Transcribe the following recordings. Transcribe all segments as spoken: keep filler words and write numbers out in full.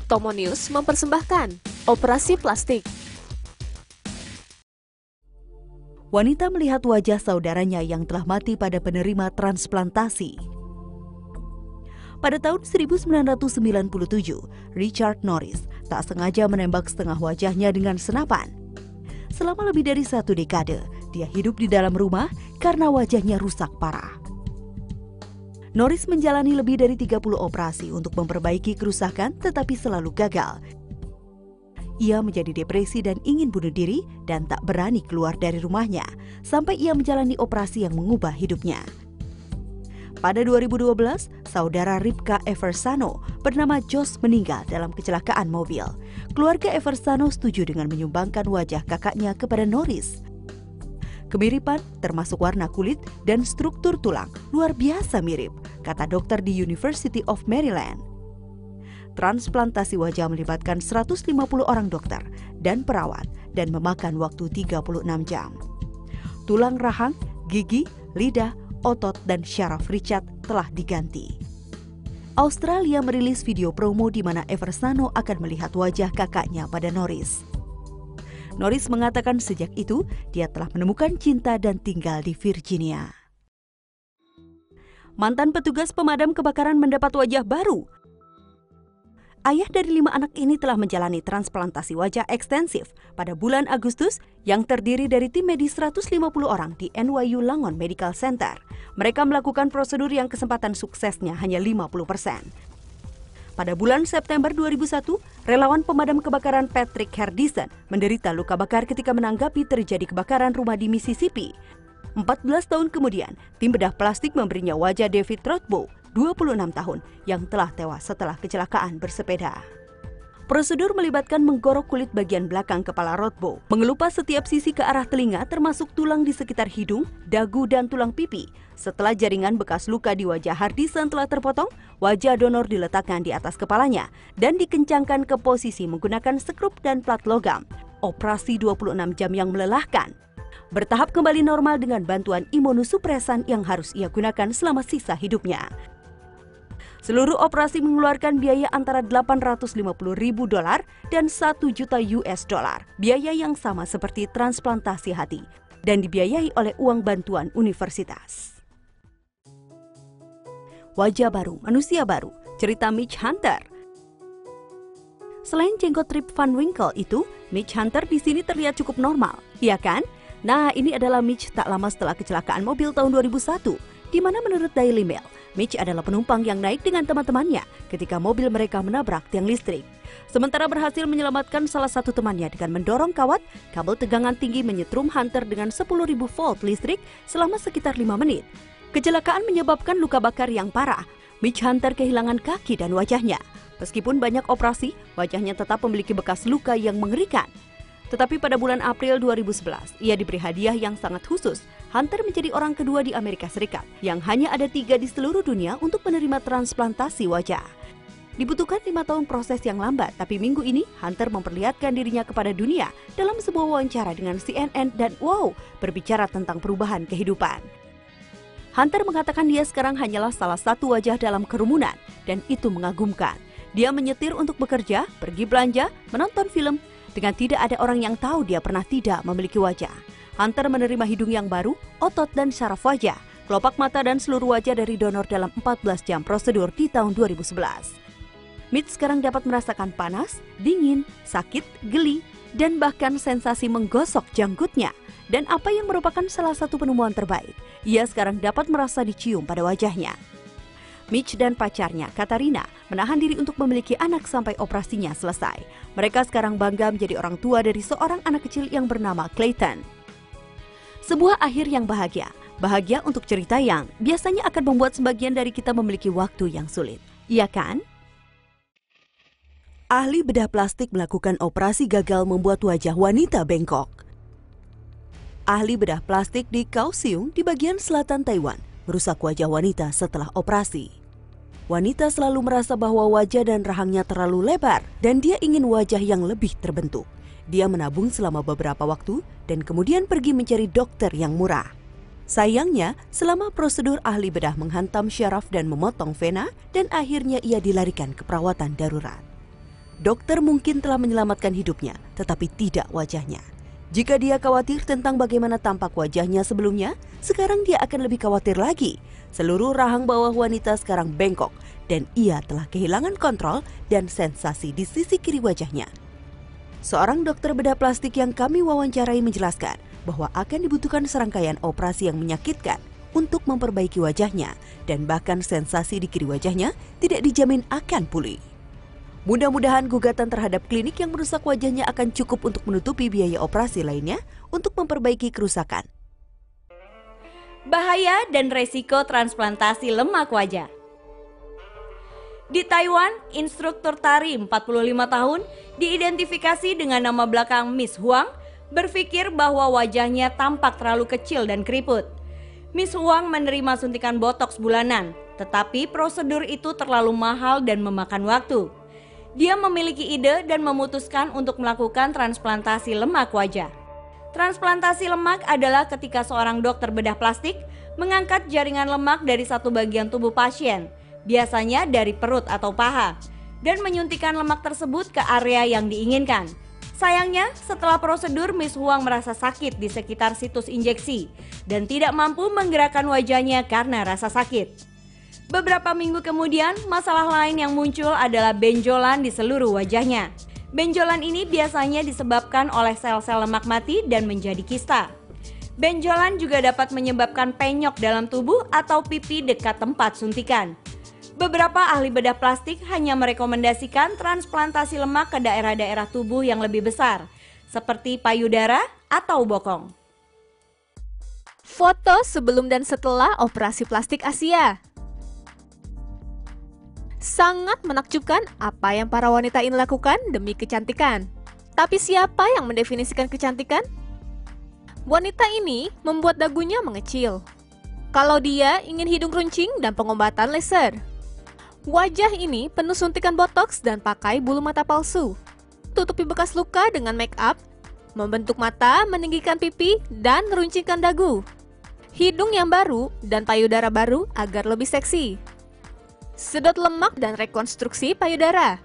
Tomo News mempersembahkan Operasi Plastik. Wanita melihat wajah saudaranya yang telah mati pada penerima transplantasi. Pada tahun seribu sembilan ratus sembilan puluh tujuh, Richard Norris tak sengaja menembak setengah wajahnya dengan senapan. Selama lebih dari satu dekade, dia hidup di dalam rumah karena wajahnya rusak parah. Norris menjalani lebih dari tiga puluh operasi untuk memperbaiki kerusakan, tetapi selalu gagal. Ia menjadi depresi dan ingin bunuh diri dan tak berani keluar dari rumahnya sampai ia menjalani operasi yang mengubah hidupnya. Pada dua ribu dua belas, saudara Ripka Eversano bernama Josh meninggal dalam kecelakaan mobil. Keluarga Eversano setuju dengan menyumbangkan wajah kakaknya kepada Norris. Kemiripan termasuk warna kulit dan struktur tulang luar biasa mirip, kata dokter di University of Maryland. Transplantasi wajah melibatkan seratus lima puluh orang dokter dan perawat dan memakan waktu tiga puluh enam jam. Tulang rahang, gigi, lidah, otot, dan syaraf Richard telah diganti. Australia merilis video promo di mana Eversano akan melihat wajah kakaknya pada Norris. Norris mengatakan sejak itu dia telah menemukan cinta dan tinggal di Virginia. Mantan petugas pemadam kebakaran mendapat wajah baru. Ayah dari lima anak ini telah menjalani transplantasi wajah ekstensif pada bulan Agustus yang terdiri dari tim medis seratus lima puluh orang di N Y U Langone Medical Center. Mereka melakukan prosedur yang kesempatan suksesnya hanya lima puluh persen. Pada bulan September dua ribu satu, relawan pemadam kebakaran Patrick Hardison menderita luka bakar ketika menanggapi terjadi kebakaran rumah di Mississippi. empat belas tahun kemudian, tim bedah plastik memberinya wajah David Rothbaugh, dua puluh enam tahun, yang telah tewas setelah kecelakaan bersepeda. Prosedur melibatkan menggorok kulit bagian belakang kepala Rothbaugh, mengelupas setiap sisi ke arah telinga termasuk tulang di sekitar hidung, dagu, dan tulang pipi. Setelah jaringan bekas luka di wajah Hardison telah terpotong, wajah donor diletakkan di atas kepalanya dan dikencangkan ke posisi menggunakan skrup dan plat logam. Operasi dua puluh enam jam yang melelahkan. Bertahap kembali normal dengan bantuan imunosupresan yang harus ia gunakan selama sisa hidupnya. Seluruh operasi mengeluarkan biaya antara delapan ratus lima puluh ribu dolar dan satu juta U S dollar, biaya yang sama seperti transplantasi hati, dan dibiayai oleh uang bantuan universitas. Wajah baru, manusia baru, cerita Mitch Hunter. Selain jenggot Rip Van Winkle itu, Mitch Hunter di sini terlihat cukup normal, iya kan? Nah, ini adalah Mitch tak lama setelah kecelakaan mobil tahun dua ribu satu, di mana menurut Daily Mail, Mitch adalah penumpang yang naik dengan teman-temannya ketika mobil mereka menabrak tiang listrik. Sementara berhasil menyelamatkan salah satu temannya dengan mendorong kawat, kabel tegangan tinggi menyetrum Hunter dengan sepuluh ribu volt listrik selama sekitar lima menit. Kecelakaan menyebabkan luka bakar yang parah. Mitch Hunter kehilangan kaki dan wajahnya. Meskipun banyak operasi, wajahnya tetap memiliki bekas luka yang mengerikan. Tetapi pada bulan April dua ribu sebelas, ia diberi hadiah yang sangat khusus. Hunter menjadi orang kedua di Amerika Serikat yang hanya ada tiga di seluruh dunia untuk menerima transplantasi wajah. Dibutuhkan lima tahun proses yang lambat, tapi minggu ini Hunter memperlihatkan dirinya kepada dunia dalam sebuah wawancara dengan C N N dan wow, berbicara tentang perubahan kehidupan. Hunter mengatakan dia sekarang hanyalah salah satu wajah dalam kerumunan dan itu mengagumkan. Dia menyetir untuk bekerja, pergi belanja, menonton film, dengan tidak ada orang yang tahu dia pernah tidak memiliki wajah. Hunter menerima hidung yang baru, otot dan syaraf wajah, kelopak mata dan seluruh wajah dari donor dalam empat belas jam prosedur di tahun dua ribu sebelas. Mitch sekarang dapat merasakan panas, dingin, sakit, geli, dan bahkan sensasi menggosok janggutnya. Dan apa yang merupakan salah satu penemuan terbaik, ia sekarang dapat merasa dicium pada wajahnya. Mitch dan pacarnya, Katarina, menahan diri untuk memiliki anak sampai operasinya selesai. Mereka sekarang bangga menjadi orang tua dari seorang anak kecil yang bernama Clayton. Sebuah akhir yang bahagia, bahagia untuk cerita yang biasanya akan membuat sebagian dari kita memiliki waktu yang sulit. Iya kan? Ahli bedah plastik melakukan operasi gagal membuat wajah wanita bengkok. Ahli bedah plastik di Kaohsiung di bagian selatan Taiwan merusak wajah wanita setelah operasi. Wanita selalu merasa bahwa wajah dan rahangnya terlalu lebar dan dia ingin wajah yang lebih terbentuk. Dia menabung selama beberapa waktu dan kemudian pergi mencari dokter yang murah. Sayangnya, selama prosedur ahli bedah menghantam syaraf dan memotong vena dan akhirnya ia dilarikan ke perawatan darurat. Dokter mungkin telah menyelamatkan hidupnya, tetapi tidak wajahnya. Jika dia khawatir tentang bagaimana tampak wajahnya sebelumnya, sekarang dia akan lebih khawatir lagi. Seluruh rahang bawah wanita sekarang bengkok dan ia telah kehilangan kontrol dan sensasi di sisi kiri wajahnya. Seorang dokter bedah plastik yang kami wawancarai menjelaskan bahwa akan dibutuhkan serangkaian operasi yang menyakitkan untuk memperbaiki wajahnya dan bahkan sensasi di kiri wajahnya tidak dijamin akan pulih. Mudah-mudahan gugatan terhadap klinik yang merusak wajahnya akan cukup untuk menutupi biaya operasi lainnya untuk memperbaiki kerusakan. Bahaya dan resiko transplantasi lemak wajah. Di Taiwan, instruktur tari empat puluh lima tahun diidentifikasi dengan nama belakang Miss Huang berpikir bahwa wajahnya tampak terlalu kecil dan keriput. Miss Huang menerima suntikan botox bulanan, tetapi prosedur itu terlalu mahal dan memakan waktu. Dia memiliki ide dan memutuskan untuk melakukan transplantasi lemak wajah. Transplantasi lemak adalah ketika seorang dokter bedah plastik mengangkat jaringan lemak dari satu bagian tubuh pasien, biasanya dari perut atau paha, dan menyuntikkan lemak tersebut ke area yang diinginkan. Sayangnya, setelah prosedur, Miss Huang merasa sakit di sekitar situs injeksi dan tidak mampu menggerakkan wajahnya karena rasa sakit. Beberapa minggu kemudian, masalah lain yang muncul adalah benjolan di seluruh wajahnya. Benjolan ini biasanya disebabkan oleh sel-sel lemak mati dan menjadi kista. Benjolan juga dapat menyebabkan penyok dalam tubuh atau pipi dekat tempat suntikan. Beberapa ahli bedah plastik hanya merekomendasikan transplantasi lemak ke daerah-daerah tubuh yang lebih besar, seperti payudara atau bokong. Foto sebelum dan setelah operasi plastik Asia. Sangat menakjubkan apa yang para wanita ini lakukan demi kecantikan. Tapi siapa yang mendefinisikan kecantikan? Wanita ini membuat dagunya mengecil. Kalau dia ingin hidung runcing dan pengobatan laser. Wajah ini penuh suntikan botox dan pakai bulu mata palsu. Tutupi bekas luka dengan make up, membentuk mata, meninggikan pipi, dan meruncingkan dagu. Hidung yang baru dan payudara baru agar lebih seksi. Sedot lemak dan rekonstruksi payudara.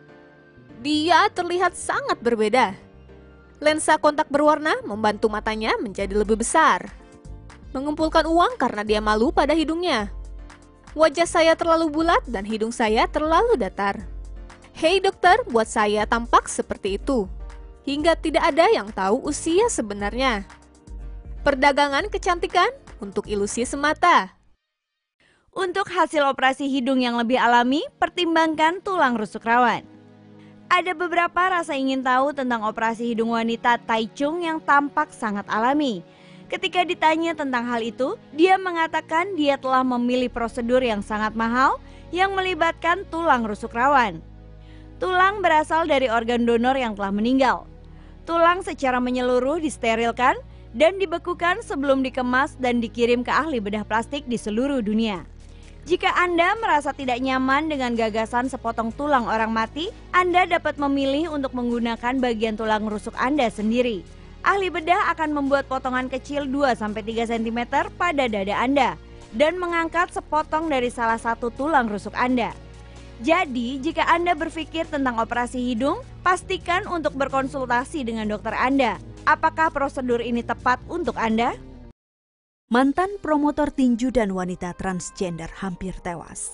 Dia terlihat sangat berbeda. Lensa kontak berwarna membantu matanya menjadi lebih besar. Mengumpulkan uang karena dia malu pada hidungnya. Wajah saya terlalu bulat dan hidung saya terlalu datar. Hei dokter, buat saya tampak seperti itu. Hingga tidak ada yang tahu usia sebenarnya. Perdagangan kecantikan untuk ilusi semata. Untuk hasil operasi hidung yang lebih alami, pertimbangkan tulang rusuk rawan. Ada beberapa rasa ingin tahu tentang operasi hidung wanita Taichung yang tampak sangat alami. Ketika ditanya tentang hal itu, dia mengatakan dia telah memilih prosedur yang sangat mahal yang melibatkan tulang rusuk rawan. Tulang berasal dari organ donor yang telah meninggal. Tulang secara menyeluruh disterilkan dan dibekukan sebelum dikemas dan dikirim ke ahli bedah plastik di seluruh dunia. Jika Anda merasa tidak nyaman dengan gagasan sepotong tulang orang mati, Anda dapat memilih untuk menggunakan bagian tulang rusuk Anda sendiri. Ahli bedah akan membuat potongan kecil dua sampai tiga sentimeter pada dada Anda dan mengangkat sepotong dari salah satu tulang rusuk Anda. Jadi, jika Anda berpikir tentang operasi hidung, pastikan untuk berkonsultasi dengan dokter Anda. Apakah prosedur ini tepat untuk Anda? Mantan promotor tinju dan wanita transgender hampir tewas.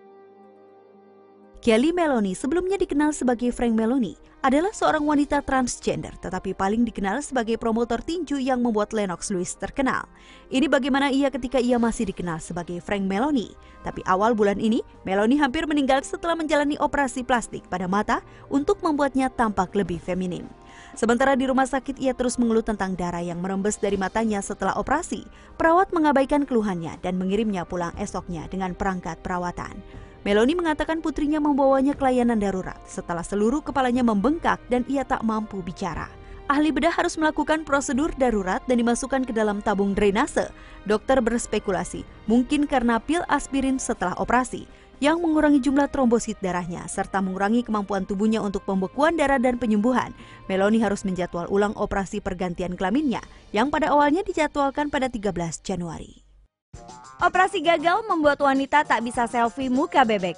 Kelly Meloni, sebelumnya dikenal sebagai Frank Meloni, adalah seorang wanita transgender tetapi paling dikenal sebagai promotor tinju yang membuat Lennox Lewis terkenal. Ini bagaimana ia ketika ia masih dikenal sebagai Frank Meloni. Tapi awal bulan ini, Meloni hampir meninggal setelah menjalani operasi plastik pada mata untuk membuatnya tampak lebih feminim. Sementara di rumah sakit ia terus mengeluh tentang darah yang merembes dari matanya setelah operasi. Perawat mengabaikan keluhannya dan mengirimnya pulang esoknya dengan perangkat perawatan. Meloni mengatakan putrinya membawanya ke layanan darurat setelah seluruh kepalanya membengkak dan ia tak mampu bicara. Ahli bedah harus melakukan prosedur darurat dan dimasukkan ke dalam tabung drainase. Dokter berspekulasi mungkin karena pil aspirin setelah operasi yang mengurangi jumlah trombosit darahnya serta mengurangi kemampuan tubuhnya untuk pembekuan darah dan penyembuhan. Meloni harus menjadwal ulang operasi pergantian kelaminnya yang pada awalnya dijadwalkan pada tiga belas Januari. Operasi gagal membuat wanita tak bisa selfie muka bebek.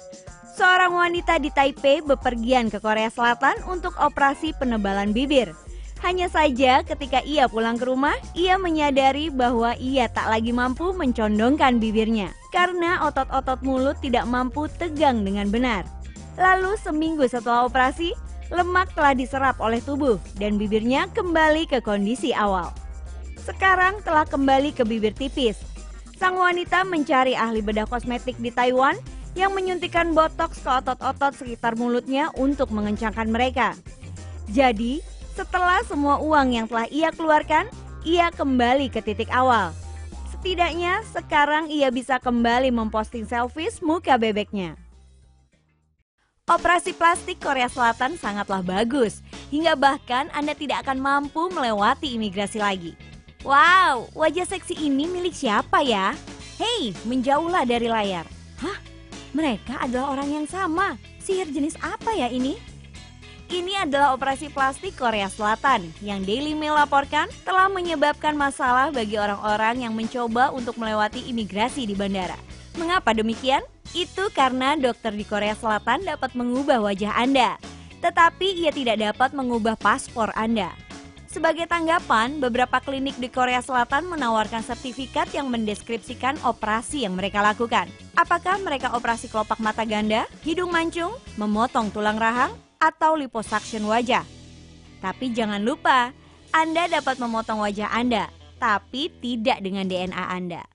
Seorang wanita di Taipei bepergian ke Korea Selatan untuk operasi penebalan bibir. Hanya saja ketika ia pulang ke rumah, ia menyadari bahwa ia tak lagi mampu mencondongkan bibirnya karena otot-otot mulut tidak mampu tegang dengan benar. Lalu seminggu setelah operasi, lemak telah diserap oleh tubuh dan bibirnya kembali ke kondisi awal. Sekarang telah kembali ke bibir tipis. Sang wanita mencari ahli bedah kosmetik di Taiwan yang menyuntikkan botox ke otot-otot sekitar mulutnya untuk mengencangkan mereka. Jadi, setelah semua uang yang telah ia keluarkan, ia kembali ke titik awal. Setidaknya sekarang ia bisa kembali memposting selfies muka bebeknya. Operasi plastik Korea Selatan sangatlah bagus, hingga bahkan Anda tidak akan mampu melewati imigrasi lagi. Wow, wajah seksi ini milik siapa ya? Hei, menjauhlah dari layar. Hah? Mereka adalah orang yang sama. Sihir jenis apa ya ini? Ini adalah operasi plastik Korea Selatan yang Daily Mail laporkan telah menyebabkan masalah bagi orang-orang yang mencoba untuk melewati imigrasi di bandara. Mengapa demikian? Itu karena dokter di Korea Selatan dapat mengubah wajah Anda, tetapi ia tidak dapat mengubah paspor Anda. Sebagai tanggapan, beberapa klinik di Korea Selatan menawarkan sertifikat yang mendeskripsikan operasi yang mereka lakukan. Apakah mereka operasi kelopak mata ganda, hidung mancung, memotong tulang rahang, atau liposuction wajah? Tapi jangan lupa, Anda dapat memotong wajah Anda, tapi tidak dengan D N A Anda.